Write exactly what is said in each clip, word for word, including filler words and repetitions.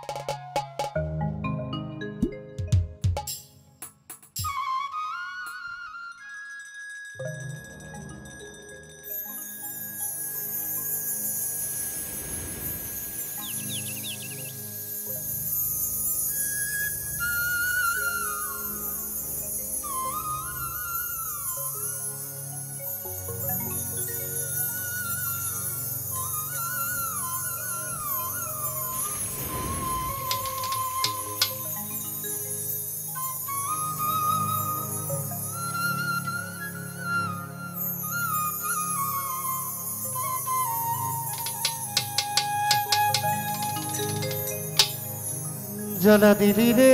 জ্বালা দিলি রে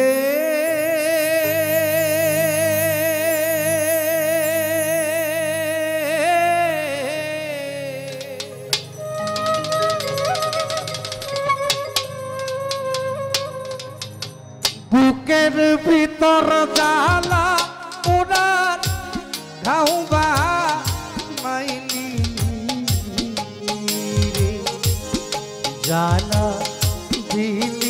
বুকের ভিতর জ্বালা উনার ঘাউবা মাইলি রে জ্বালা দিলি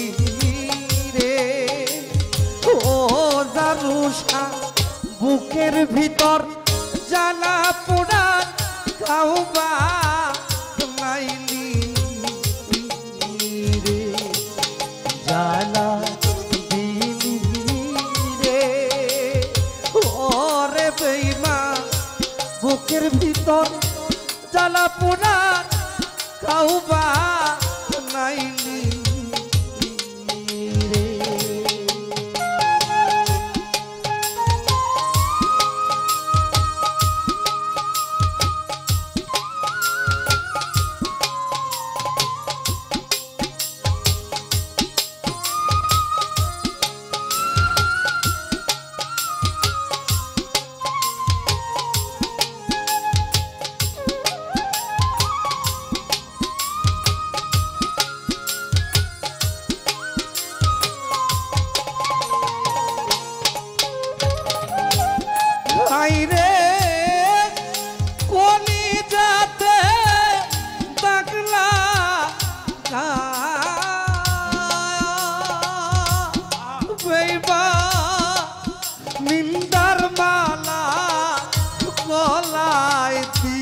বুকের ভিতর জ্বালা পোড়ার খাওবা মাইলি রে জ্বালা দিলি রে ওরে বেইমা বুকের ভিতর জ্বালা পোড়ার খাওবা মাইলি রে কলি যাতে তাকলা বেবা নিন্দার মালা গলায়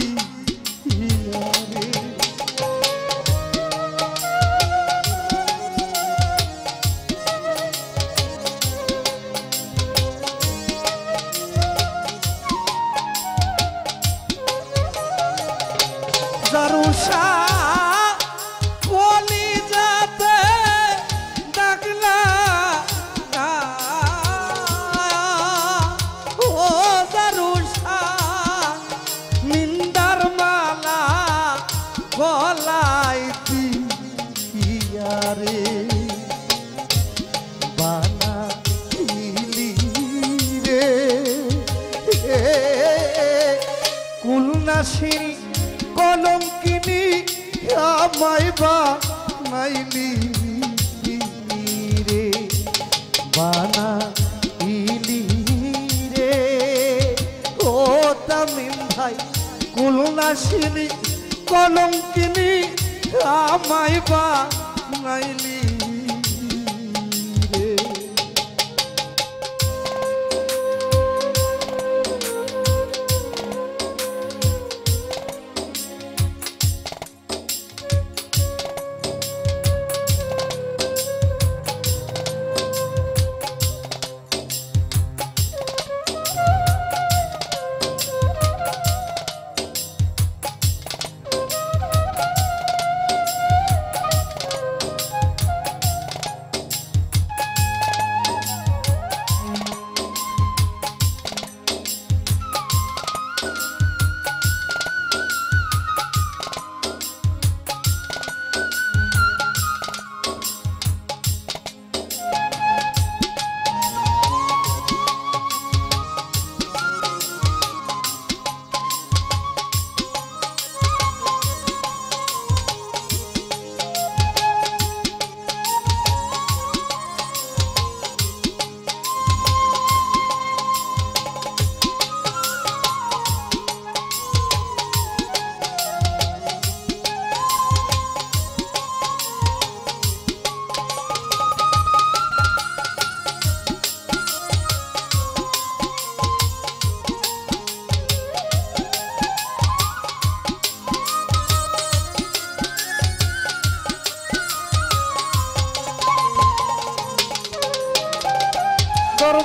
জারুষা কলি যাতে ডাকলা ও জারুষা নিন্দার মালা গলায় দিয়ারে বানা দিলি রে কুলনাশিনী কলঙ্কিনী আমায় বানাইলি রে বানাইলি রে ও তামিম ভাই কুলনাশিনী কলঙ্কিনী আমায় বানাইলি রে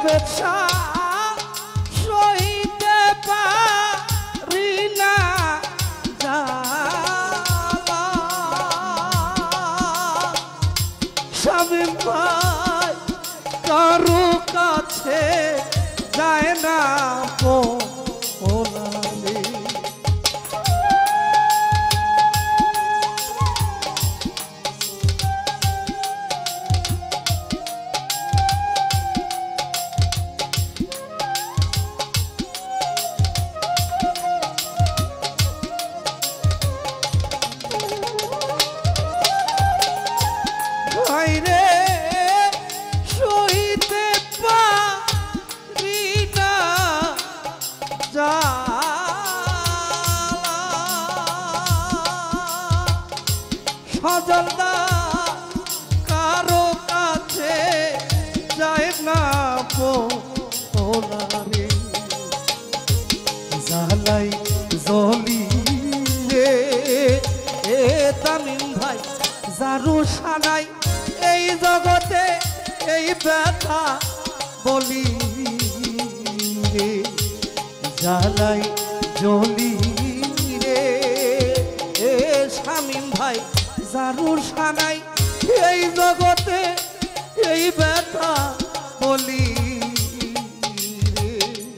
বেছা সইতে পারি না জ্বালা শামীম ভাই কারো কাছে যায় না পোলালি ভাইরে সইতে পারি না জ্বালা সজলদা কারো কাছে যায় না পোলারে জ্বালাই জলি রে এ তামিম ভাই যারু সানাই এই জগতে এই ব্যথা বলি রে জ্বালাই জলি রে এ শামীম ভাই যারু সানাই এই জগতে এই ব্যথা বলি রে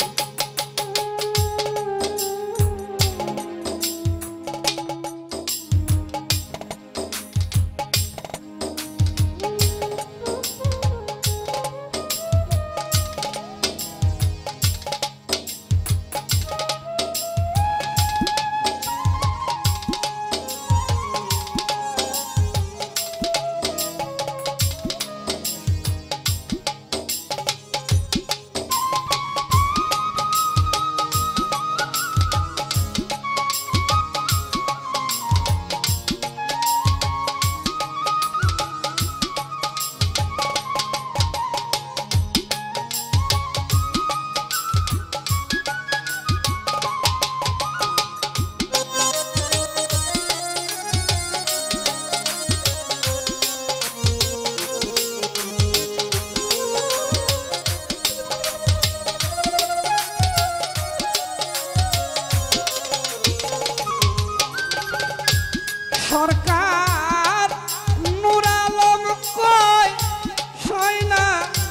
সরকার নূর আলম কয় সয়না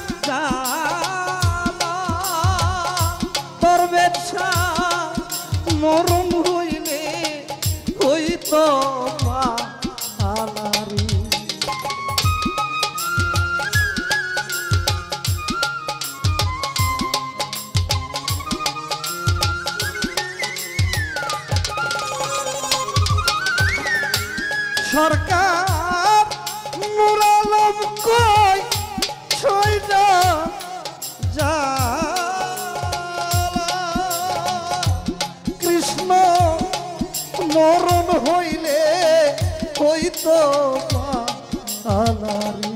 জ্বালা তোর ব্যবসা মরণ হইলে হইত পালারি সরকার নূর আলম কয় সইনা জ্বালা কৃষ্ণ মরণ হইলে হইত পালারি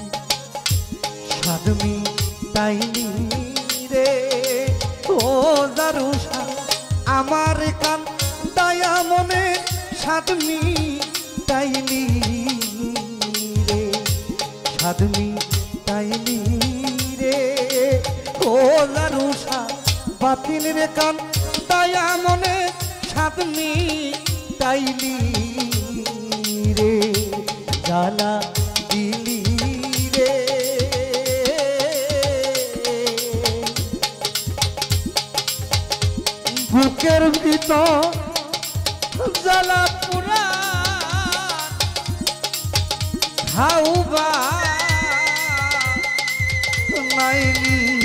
সাদমি তাইনি রে ও দারুষা আমার কান দয়া মনে সাদমি তাইনি রে সাদমি তাইনি রে ও লারুষা বাতিল রে কান দয়া মনে সাদমি তাইনি রে জ্বালা দিলি রে বুকের ভিতর জ্বালা পুরা হাউবা নাইলি